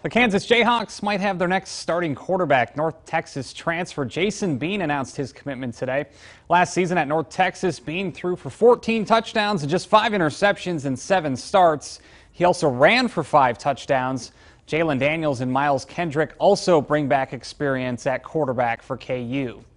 The Kansas Jayhawks might have their next starting quarterback. North Texas transfer Jason Bean announced his commitment today. Last season at North Texas, Bean threw for 14 touchdowns and just 5 interceptions in 7 starts. He also ran for 5 touchdowns. Jalen Daniels and Miles Kendrick also bring back experience at quarterback for KU.